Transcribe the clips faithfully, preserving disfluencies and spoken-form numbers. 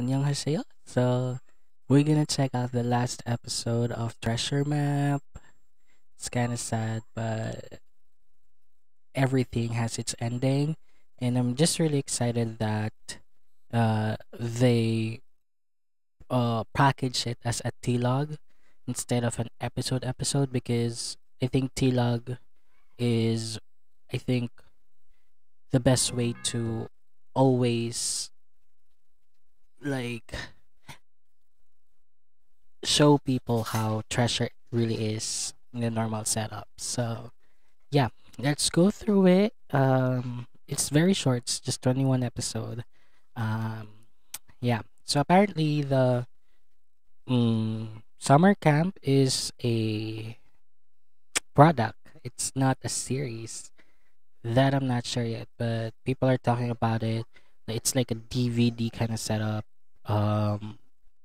안녕하세요. So, we're gonna check out the last episode of Treasure Map. It's kind of sad, but everything has its ending, and I'm just really excited that uh they uh package it as a T-log instead of an episode episode because I think T-log is I think the best way to always like show people how treasure really is in the normal setup. So yeah, let's go through it. Um, it's very short. It's just twenty-one episode. Um, yeah. So apparently the mm, summer camp is a product. It's not a series. That I'm not sure yet, but people are talking about it. It's like a D V D kind of setup. Um,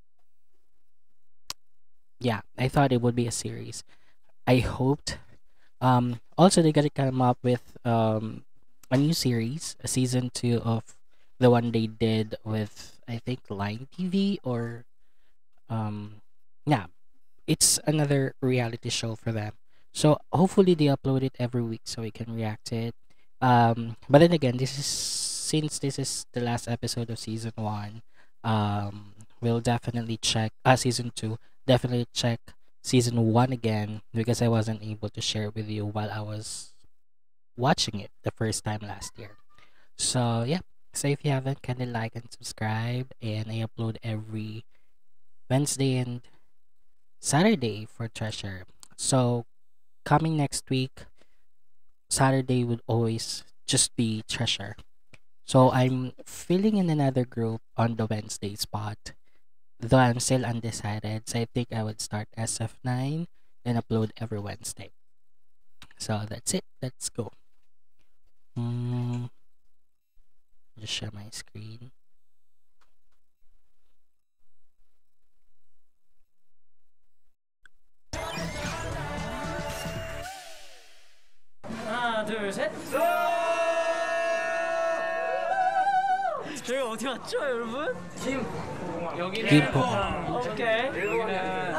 yeah, I thought it would be a series. I hoped. Um, also, they gotta come up with um a new series, a season two of the one they did with I think Line T V or um yeah, it's another reality show for them. So hopefully they upload it every week so we can react to it. Um, but then again, this is since this is the last episode of season one. Um, we'll definitely check. Uh, season two. Definitely check season one again because I wasn't able to share it with you while I was watching it the first time last year. So yeah. So if you haven't, kindly like and subscribe. And I upload every Wednesday and Saturday for Treasure. So coming next week, Saturday would always just be Treasure. So I'm filling in another group on the Wednesday spot. Though I'm still undecided, so I think I would start S F nine and upload every Wednesday. So that's it. Let's go. Mm, just share my screen. 하나 둘 셋. 저희가 어디 왔죠, 여러분? 김 여기는 김포. 오케이. 여기는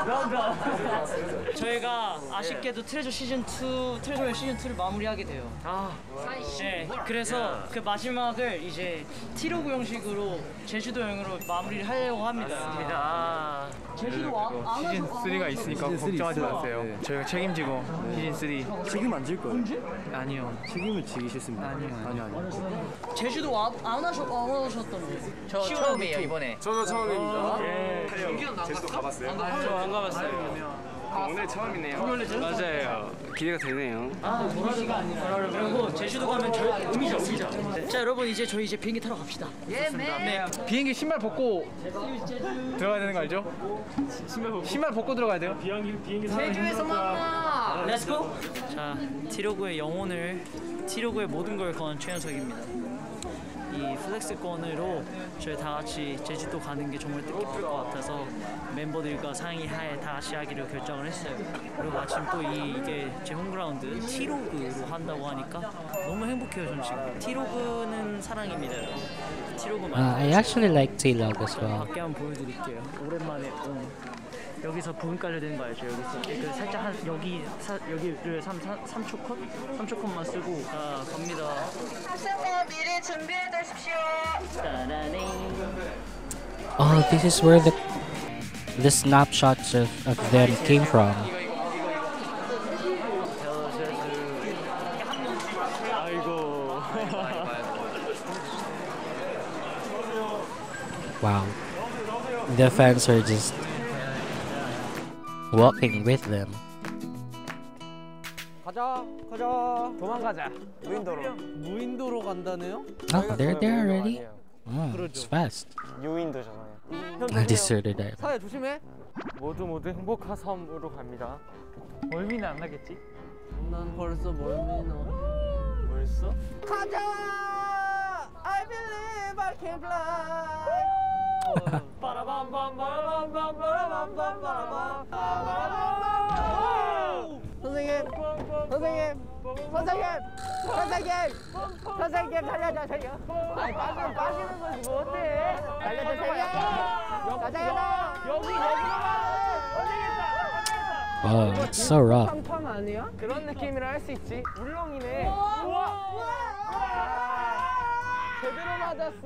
저희가 아쉽게도 트레저 시즌 투 트레저의 시즌 투를 마무리하게 돼요. 아, 네. 그래서 그 마지막을 이제 티로그 형식으로 제주도 여행으로 마무리를 하려고 합니다. 아, 제주도 와? 안 시즌 쓰리가 있으니까 걱정하지 마세요. 저희가 책임지고 시즌 쓰리 책임 안 질 거예요. 아니요. 책임을 지기 싫습니다. 아니요. 아니 아니. 제주도 와, 안 하셨 안 하셨던데. 저 처음이에요 이번에. 저도 처음입니다. 예. 제주도 가봤어요? 저 안 가봤어요. 오늘 처음이네요. 맞아요. 기대가 되네요. 아, 도라지가 아니라 그리고 제주도 가면 저 음이죠, 음이죠. 자, 여러분 이제 저희 이제 비행기 타러 갑시다. 네. 비행기 신발 벗고 들어가야 되는 거 알죠? 신발 벗고 들어가야 돼요. 제주에서 만나. 렛츠고. 자, 티로그의 영혼을 티로그의 모든 걸 건 최현석입니다. 이 플렉스권으로 저희 다 같이 제주도 가는 게 정말 뜻깊을 것 같아서 멤버들과 상의하에 다 같이 하기로 결정을 했어요. 그리고 마침 또 이, 이게 제 홈그라운드 티로그로 한다고 하니까 너무 행복해요. 전 지금 티로그는 사랑입니다. 티로그만. Uh, I actually like T-log as well. 밖에 한번 보여드릴게요. 오랜만에 온. 여기서 부분 깔려야 되는 거 알죠? 여기서 그 살짝 한 여기 사, 여기를 삼 초 컷? 삼 초 컷만 쓰고 자 갑니다. 학생들 미리 준비해 두십시오. Oh, this is where the the snapshots of, of them came from. 아이고. Wow. The fans are just walking with them. 가자 가자 도망가자 무인도로 무인도로 간다네요? Oh, they're there already? Oh, it's fast. 유인도잖아요. A deserted island. 사야 조심해. 모두 모두 행복한 섬으로 갑니다. 멀미는 안 나겠지? 난 벌써 멀미나. 벌써? 가자. I believe I can fly. 선생님, 선생님, 선생님, 선생님, 선생님 살려주세요. 아니 빠지면 빠지는 거지 뭐 어때? 살려주세요. 가자. 여기 Oh, it's so rough. 팡팡 아니야? 그런 느낌이라 할 수 있지. 울렁이네. 제대로 맞았어.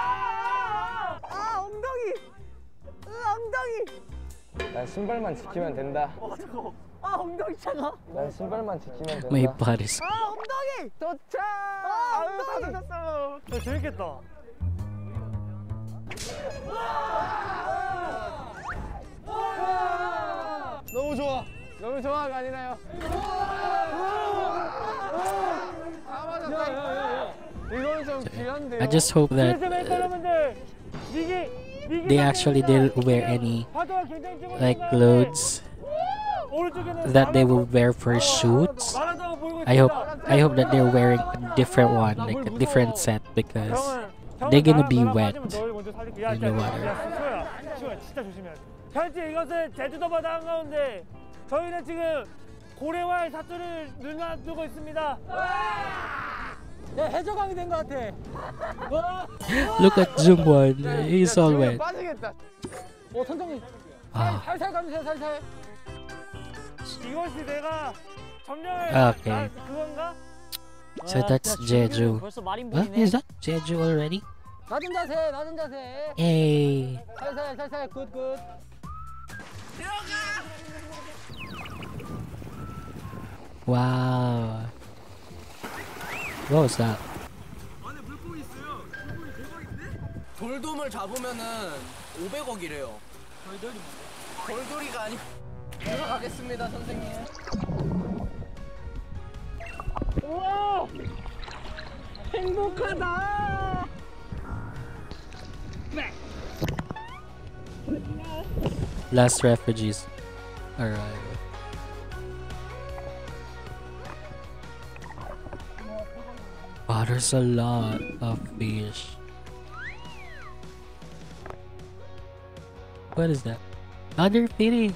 아 엉덩이. 으 엉덩이. 난 신발만 지키면 된다. 어 잠깐만. 아 엉덩이 차가. 난 신발만 지키면 된다. My butt is. 아 엉덩이. 도착. 아 엉덩이. 다 젖었어. 야, 재밌겠다. 너무 좋아. 너무 좋아가 아니라요. 다 맞았다. 이건 좀 귀한데요. I just hope that uh, they actually didn't wear any like clothes that they will wear for shoots. I hope I hope that they're wearing a different one, like a different set, because they're gonna be wet in the water. 진짜 조심해야 돼. 현재 이것은 제주도 바다 한가운데 저희는 지금 고래와의 사투를 눈앞두고 있습니다. 야 해적왕이 된 것 같아. Look at Jungwon, he's all wet. 빠지겠다. 어 선장님. Ah, 살살 감으세요 살살. 이것이 내가 점령을 Okay. 나 그건가? so that's Jeju. 벌써 말인 What 보이네. is that? Jeju already? 낮은 자세 낮은 자세. Hey. 살살 살살 굿굿. Wow. What was that? 돌돔을 잡으면은 오백억이래요. 돌돌이 돌돌이가 아니. 들어가겠습니다, 선생님. 우와! 행복하다. Last refugees arrive. Wow, there's a lot of fish. What is that? Oh, they're feeding.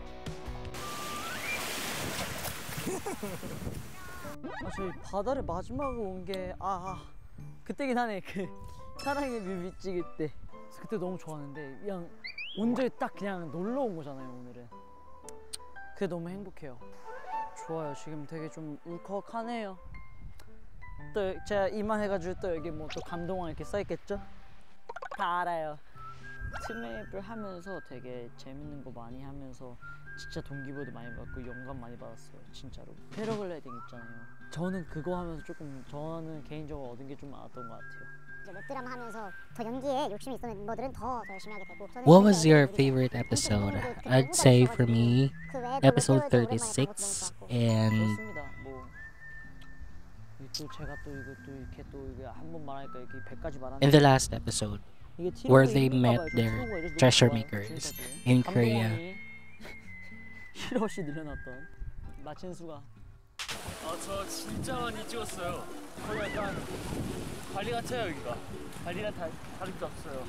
아, 저희 바다를 마지막으로 온 게 아, 아 그때긴 하네. 그 사랑의 뮤비 찍을 때. 그래서 그때 너무 좋았는데 그냥 온전히 딱 그냥 놀러 온 거잖아요 오늘은. 그게 너무 행복해요. 좋아요. 지금 되게 좀 울컥하네요. 또 제가 이만해가지고 또 여기 뭐 또 감동왕 이렇게 써있겠죠? 다 알아요. 트맵을 하면서 되게 재밌는 거 많이 하면서 진짜 동기부여도 많이 받고 영감 많이 받았어요. 진짜로. 패러글라이딩 있잖아요. 저는 그거 하면서 조금 저는 개인적으로 얻은 게 좀 많았던 것 같아요. 이제 웹드라마 하면서 더 연기에 욕심이 있었던 멤버들은 더 열심히 하게 되고. 저는 What was 그때 your 우리가 favorite episode? 그때 I'd say for me, 그 외에도 episode 웹드라마 오랜만에 thirty-six 가고 and 그렇습니다. 뭐. 또 제가 또 이거 또 이렇게 또 이거 한 번 말하니까 이렇게 백가지 말하는. in the last episode 이게 where 티로가 they 있는가 met 봐요. their 티로가 이래서 너무 treasure 좋아요. makers 지금까지. in Korea. 감동원이 실없이 늘어났던 마친수가. 아 저 진짜 많이 찍었어요. 거기 약간 발리 같아요 여기가. 발리랑 다 다를 게 없어요.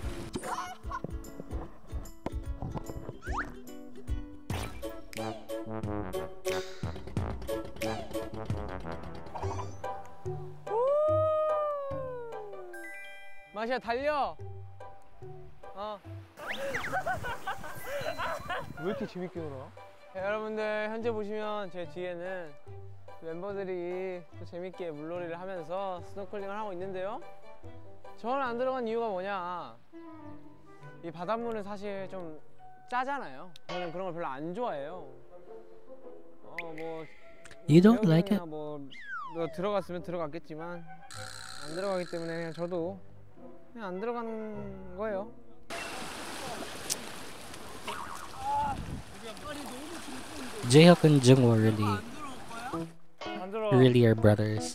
마시야 달려. 어. 왜 이렇게 재밌게 놀아? 네, 여러분들 현재 보시면 제 뒤에는 멤버들이 또 재밌게 물놀이를 하면서 스노클링을 하고 있는데요. 저는 안 들어간 이유가 뭐냐? 이 바닷물은 사실 좀 짜잖아요. 저는 그런 걸 별로 안 좋아해요. 어 뭐 You don't like it? 뭐, 뭐 들어갔으면 들어갔겠지만 안 들어가기 때문에 그냥 저도 그냥 안 들어가는 거예요. Jaehyuk and Jungwoo really, 안 들어. really are brothers.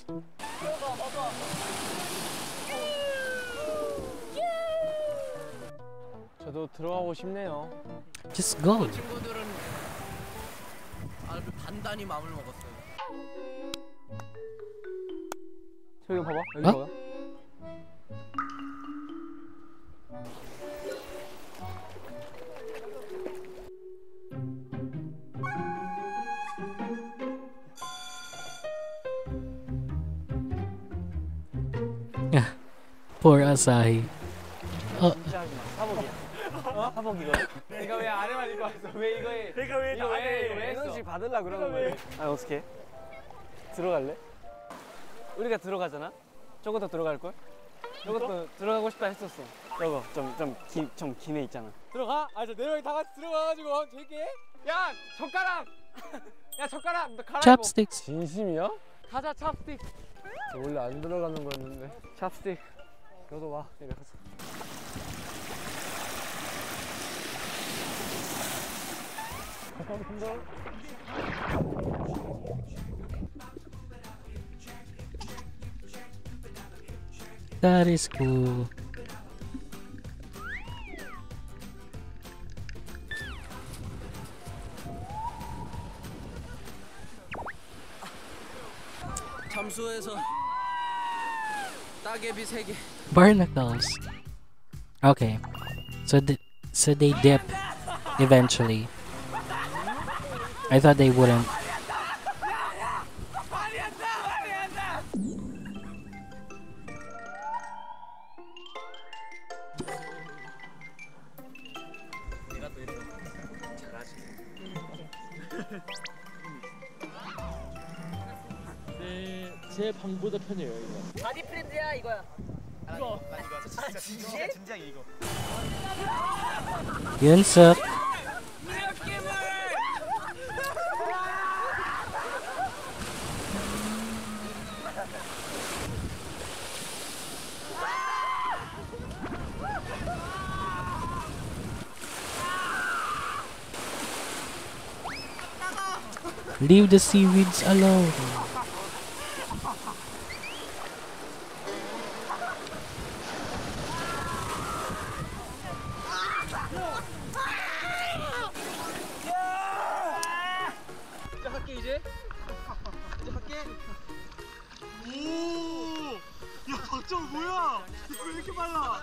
저도 들어가고 싶네요. Just go. 친구들은 아주 단단히 마음을 먹었어요. 저기 봐봐. 여기 어? 봐봐. Poor Asahi. Oh, 진짜 하지 마. 사복이야. 어? 사복 이거. 내가 왜 아래만 입고 왔어? 왜 이거에? 내가 왜 이거 왜? 나를 이거 왜 에너지 받으려 그러는 왜? 거야? 아 어떻게? 들어갈래? 우리가 들어가잖아. 저것도 들어갈 걸? 저것도 들어가고 싶다 했었어. 저거 좀좀좀 기네 있잖아. 들어가? 아 저 네 명이 다 같이 들어가가지고 재밌게. 야 젓가락. 야 젓가락 너 갈아입어. Chopsticks. 진심이야? 가자 찹스틱. 저 원래 안 들어가는 거였는데. 찹스틱. 너도 와. 내가 가서. That is cool. 잠수해서 따개비 세 개. Barnacles. Okay. So th so they dip eventually. I thought they wouldn't. 내가 또 이런 거 잘하지. 네, 제 방보다 편해요 이거. 바디 프렌드야 이거야. 이거. 아 진짜? 진짜 이거. Yunsuk. Leave the seaweeds alone. 시작할게 이제. 이제 할게. 오! 야 박정 뭐야? 왜 이렇게 빨라?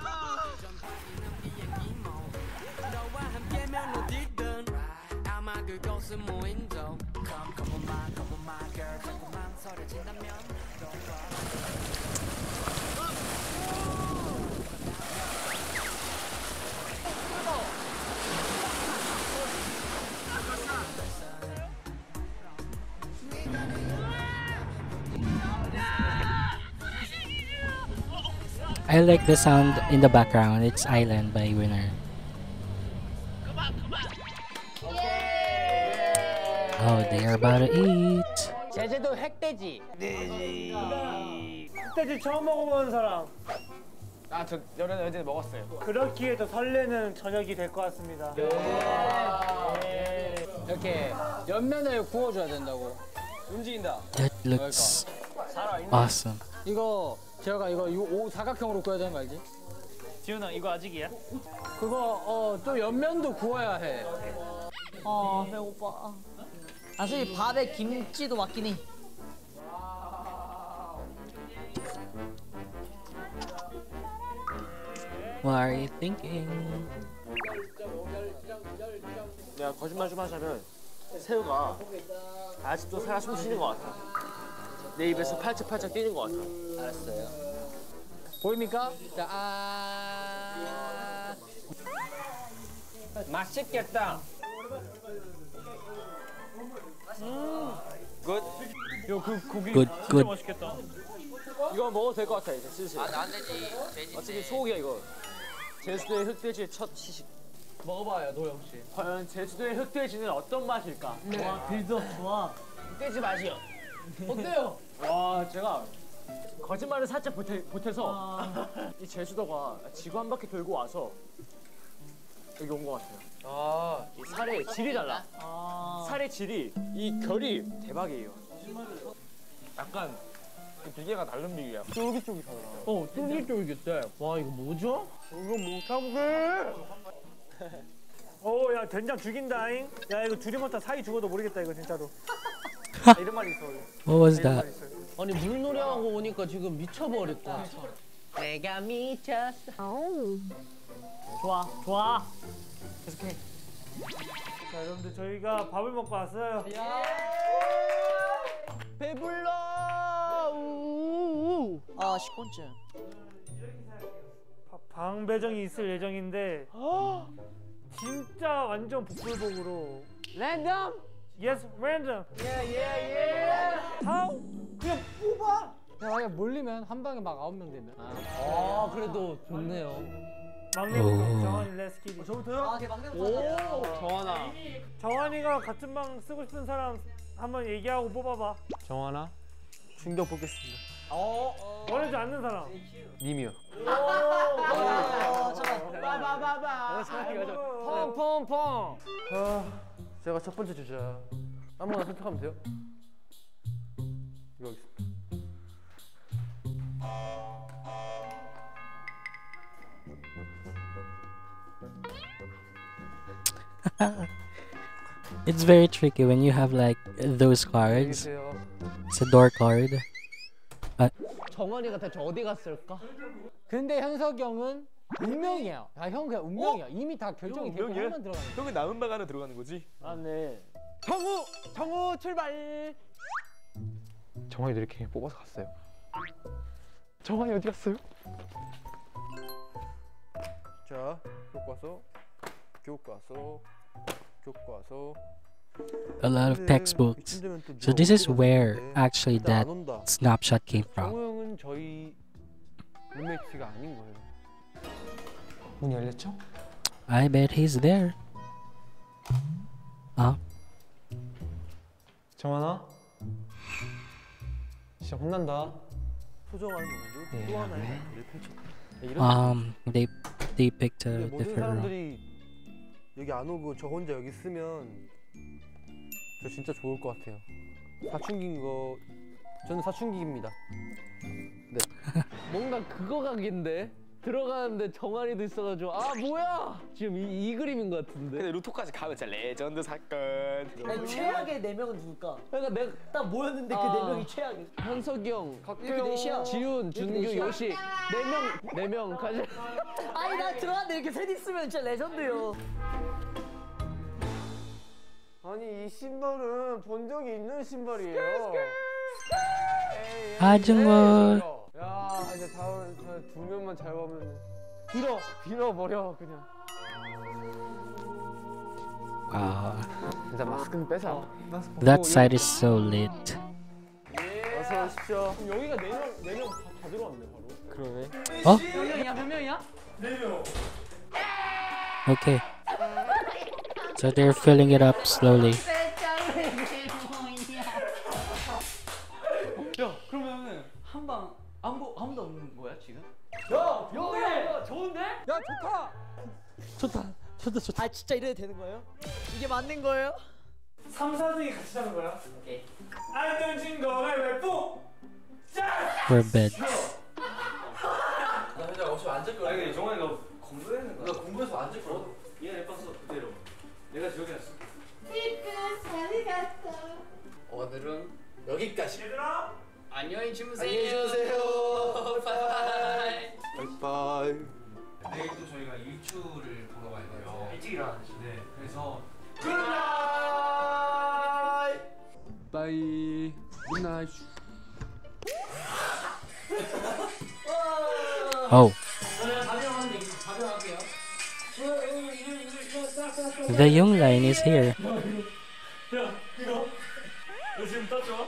I like the sound in the background. It's Island by Winner. Oh, they are about to eat. 제주도 흑돼지. 흑돼지 처음 먹어보는 사람. 아 저 여러 어제 먹었어요. 그렇기에 더 설레는 저녁이 될 것 같습니다. 이렇게 옆면을 구워줘야 된다고. 움직인다. That looks awesome. 이거 제가 이거 이 오 사각형으로 구워야 되는 거 알지? 지훈아 이거 아직이야? 그거 어또 옆면도 구워야 해. 아 배고파. 사실 밥에 김치도 맞긴 해. What are you thinking? 내가 거짓말 좀 하자면 새우가 아직도 살아 숨쉬는 것 같아. 내 입에서 팔짝팔짝 뛰는 것 같아. 알았어요. 보입니까? 자, 아 맛있겠다. 음, 굿. 이거 그 고기 Good, 진짜 good. 맛있겠다. 이거 먹어도 될 것 같아 이제 슬슬. 아, 안 되지. 돼지. 어차피 소고기야 이거. 제주도의 흑돼지의 첫 시식. 먹어봐요 노 역시. 과연 제주도의 흑돼지는 어떤 맛일까? 와 빌드업 좋아. 흑돼지 맛이요. 어때요? 와 제가 거짓말을 살짝 보태, 보태서 이 제주도가 지구 한 바퀴 돌고 와서 여기 온 것 같아요. 아, 이 살의 질이 달라. 아. 살의 질이 이 결이 대박이에요. 약간 이 비계가 다른 비계야. 쫄깃쫄깃하더라. 어 쫄깃쫄깃해. 와 이거 뭐죠? 이거 못 참게. 어야 된장 죽인다잉. 야 이거 둘이 먹다 사이 죽어도 모르겠다 이거 진짜로. 이런 말이 있어 원래. What was that? 아니 물놀이하고 오니까 지금 미쳐버렸다. 내가 미쳤어. 좋아 좋아. 계속해. 자 여러분들 저희가 밥을 먹고 왔어요. 배불러. 아 십 분쯤. 밥 방 배정이 있을 예정인데 진짜 완전 복불복으로 랜덤. Yes, random. 예예예. How? 그냥 뽑아. 만약 몰리면 한 방에 막 아홉 명 되면. 아 그래도 좋네요. 막내부터 정한이 레스키디. 저부터요? 아, 제 막내부터. 오, 정하나. 정한이가 같은 방 쓰고 싶은 사람 한번 얘기하고 뽑아봐. 정하나. 충격 뽑겠습니다. 어. 원하지 않는 사람. 님이요. 바바바바. 펑펑펑. 아, 제가 첫 번째 주자. 아무거나 선택하면 돼요. 이거 하겠습니다. It's very tricky when you have like those cards. It's a door card. Uh, 정한이가 대체 어디 갔을까? 근데 현석이 형은 운명이야. 아, 형 그냥 운명이야. 이미 다 결정이 되고 형만 들어가는 거야. 형은 남은 방 안에 들어가는 거지? 맞네. 정우! 정우 출발! 정환이도 이렇게 뽑아서 갔어요. 정환이 어디 갔어요? 자, 교과서, 교과서, 교과서. a lot of textbooks. So this is where actually that snapshot came from. 정우 형은 저희 룸메이트가 아닌 거예요. 문이 열렸죠? I bet he's there. 아, 정환아, 진짜 혼난다. 소정한 momento 또 하나의 일을 펼쳤다. um, they they picked a 모든 different room. 사람들이 여기 안 오고 저 혼자 여기 있으면 저 진짜 좋을 것 같아요. 사춘기인 거 저는 사춘기입니다. 네. 뭔가 그거 각인데 들어가는데 정한이도 있어가지고 아 뭐야 지금 이, 이 그림인 것 같은데. 근데 루토까지 가면 진짜 레전드 사건. 아니, 최악의 네 명은 누굴까? 그러니까 내가 딱 모였는데 그 네 명이 최악이. 현석이 형, 각규, 지훈, 준규, 요시 네 명 네 명 가자. 아니 나 들어왔는데 이렇게 셋 있으면 진짜 레전드요. 아니 이 신발은 본 적이 있는 신발이에요. 하지마. 야 이제 다음 두 명만 잘 보면 빌어 빌어 버려 그냥. Wow. 진짜 마스크는 뺏어. That side is so lit. 어서 오십시오. 그럼 여기가 네 명 네 명 다 들어왔네 바로. 그러네. 어? 몇 명이야? 몇 명이야? 네 명. Okay. So they're filling it up slowly. 야 그러면은 한방 아무 아무도 없는 거야 지금? 야, 야, 좋은데? 야 좋다. 좋다, 좋다, 좋다. 아 진짜 이래도 되는 거예요? 이게 맞는 거예요? 삼, 사 등이 같이 자는 거야. 오케이. 안 던진 거를 왜 뽕? We're beds. 나 그냥 어차피 앉을 거야. 아니 정환이 너 공부했는 거야? 나 공부해서 앉을 거야. 얘 예뻤어 그대로. 내가 기억이 났어. 오늘은 여기까지. 얘들아. 안녕히 주무세요. 안녕히 주무세요. 바이바이. 바이바이. 내일도 저희가 일출을 보러 가야 돼요. 일찍 일어나시네. 그래서 굿나잇. 바이. 굿나잇. Oh. The young line is here. 야 이거 너 지금 떴죠?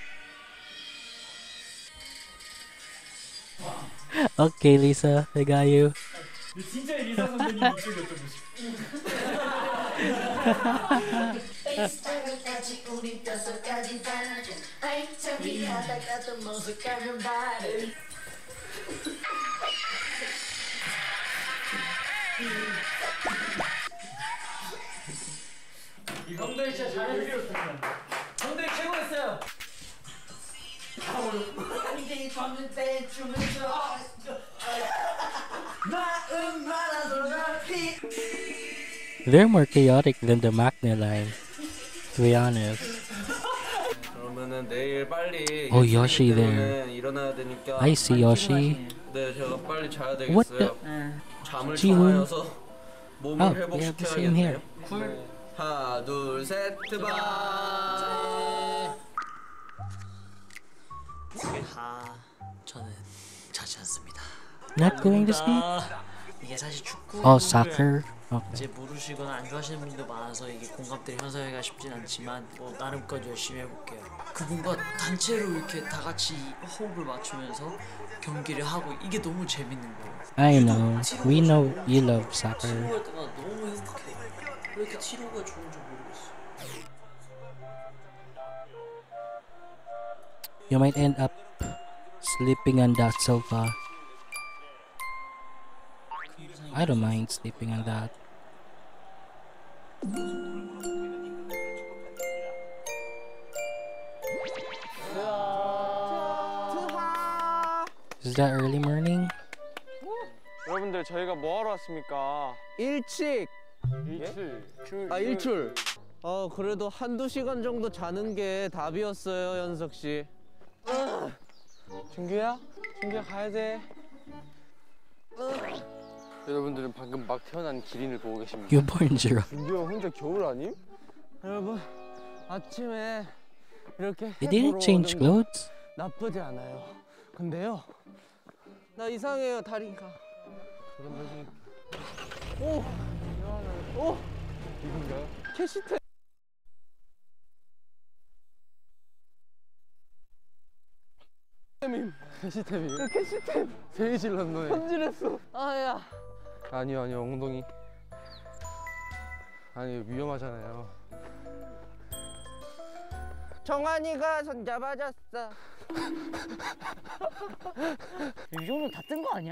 Okay, Lisa, I got you. 진짜 리사 선생님 목소리였던 거지. 형들 진짜 잘해주셨어요. 형들 최고였어요. 이제 걷는 때 춤을 춰 마음 많아서 날 피. They're more chaotic than the Maknae line, to be honest. 그러면은 내일 빨리 Oh, Yoshi 때문에 there. 일어나야 되니까. I see Yoshi. 네, 제가 빨리 자야 What 되겠어요. the? 잠을 지훈. 청하여서 몸을 Oh, we have the same here. 회복시켜야겠네요. 하나, 둘, 셋, 바이. 다 저는 자지 않습니다. Not going to sleep? 이게 사실 축구 Oh, soccer. Okay. 이제 모르시거나 안 좋아하시는 분도 많아서 이게 공감대를 형성하기가 쉽진 않지만 뭐 나름껏 열심히 해볼게요. 그분과 단체로 이렇게 다 같이 호흡을 맞추면서 경기를 하고 이게 너무 재밌는 거예요. I know. We know you love soccer. 티로할 때가 너무 행복해. 왜 이렇게 티로가 좋은지 모르겠어. You might end up sleeping on that sofa. I don't mind sleeping on that. Is that early morning? 여러분들 저희가 뭐 하러 왔습니까? 일찍. 일출. 아 일출. 어 그래도 한두 시간 정도 자는 게 답이었어요, 연석 씨. 준규야? 준규야 가야 돼. 여러분들은 방금 막 태어난 기린을 보고 계십니다. You born zero. 준규 형 혼자 겨울 아님? 여러분 아침에 이렇게 You 해 didn't 보러 change 오는 거 clothes? 나쁘지 않아요. 근데요, 나 이상해요 다리가. 오, 오, 이건가요? 캐시템. 캐시템이요? 캐시템. 제일 질렀네. 손질했어. 아야. 아니요 아니요 엉덩이. 아니 위험하잖아요. 정한이가 손잡아줬어. 이 정도 다 뜬 거 아니야?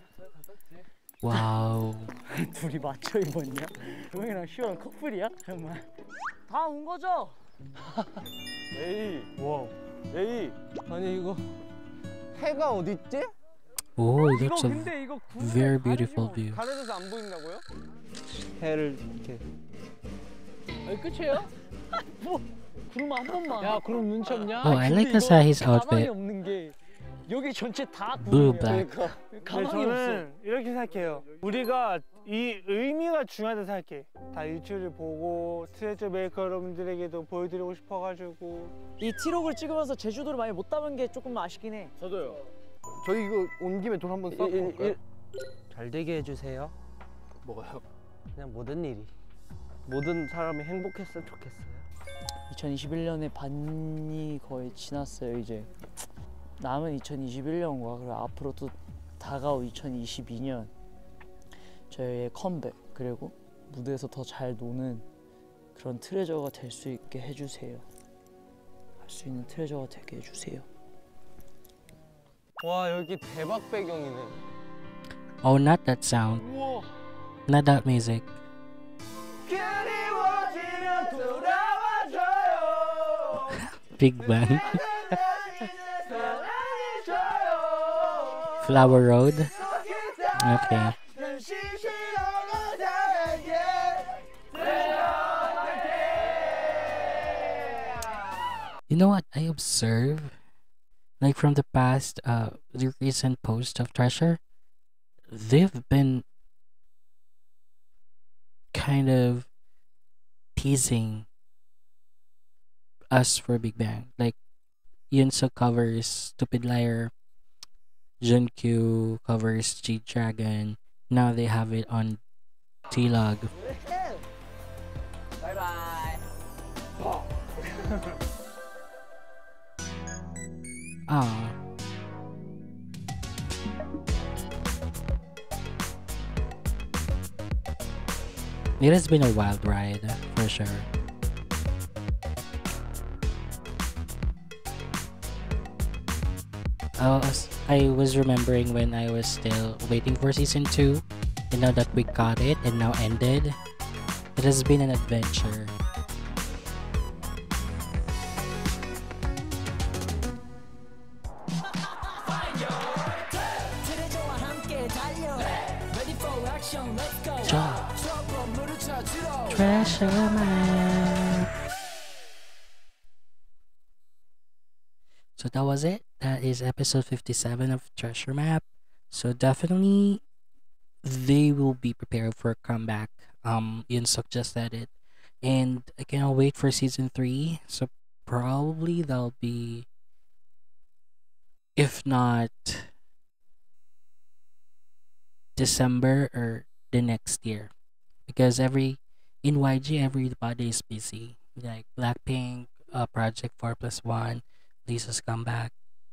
Wow. 둘이 맞춰 입었냐? 동영이랑 시원 커플이야? 정말 다 온 거죠? 에이. 와. 에이. 아니 이거 해가 어딨지? Oh, 이거 that's a 근데 이거 구름에 very 가리고 beautiful view. 가려져서 안 보인다고요? 해를 이렇게. 여기 끝이에요? 뭐 구름 한 번만. 야 구름 눈치 없냐? Oh, I like 근데 Asahi's 이거 가망이 outfit. 없는 게 여기 전체 다 Blue 구름이야. black. 가망이 저는 이렇게 생각해요. 우리가 이 의미가 중요하다고 생각해. 다 일출을 보고 트레저 메이커 여러분들에게도 보여드리고 싶어가지고. 이 티록을 찍으면서 제주도를 많이 못 담은 게 조금 아쉽긴 해. 저도요. 저희 이거 온 김에 돈 한번 쌓고 올까요? 잘 되게 해주세요. 뭐가요? 그냥 모든 일이. 모든 사람이 행복했으면 좋겠어요. 이천이십일 년의 반이 거의 지났어요. 이제 남은 이천이십일 년과 그리고 앞으로 또 다가올 이천이십이 년 저희의 컴백 그리고 무대에서 더 잘 노는 그런 트레저가 될 수 있게 해주세요. 할 수 있는 트레저가 되게 해주세요. 와 여기 대박 배경이네. Oh, not that sound. 우와. Not that music. 그리워지면 돌아와줘요. Big Bang. Flower Road. Okay. You know what I observe? Like from the past, uh, the recent post of Treasure, they've been kind of teasing us for Big Bang. Like, Yunso covers Stupid Liar, Junkyu covers G-Dragon. Now they have it on T-Log. Bye bye. Ah. It has been a wild ride, for sure. Uh, as I was remembering when I was still waiting for season two, and now that we got it and now ended, it has been an adventure. Treasure map. So that was it. That is episode fifty-seven of Treasure Map. So definitely they will be prepared for a comeback. Um Yunsuk just said it. And I cannot wait for season three. So probably that'll be, if not December or the next year, because every in Y G everybody is busy. Like Blackpink, uh, Project Four Plus One, Lisa's comeback,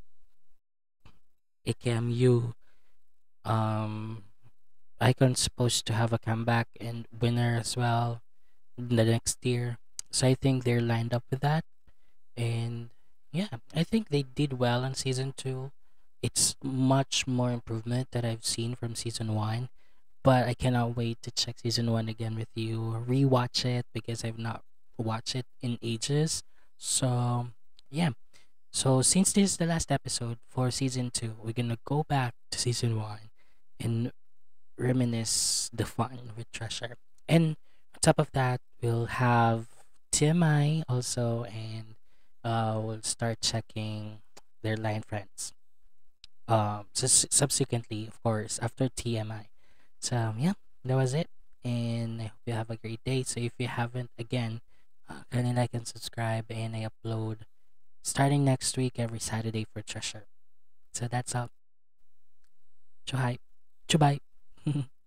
A K M U, um, Icon's supposed to have a comeback and Winner as well the next year. So I think they're lined up with that. And yeah, I think they did well on season two. It's much more improvement that I've seen from season one. But I cannot wait to check season one again with you, rewatch it because I've not watched it in ages. So yeah. So since this is the last episode for season two, we're gonna go back to season one and reminisce the fun with Treasure. And on top of that, we'll have T M I also, and uh, we'll start checking their line friends. Um, sus- subsequently, of course, after T M I. So yeah, that was it, and I hope you have a great day. So if you haven't, again, uh, kindly like and subscribe, and I upload starting next week every Saturday for Treasure. So that's all. Chuhai. Chubay.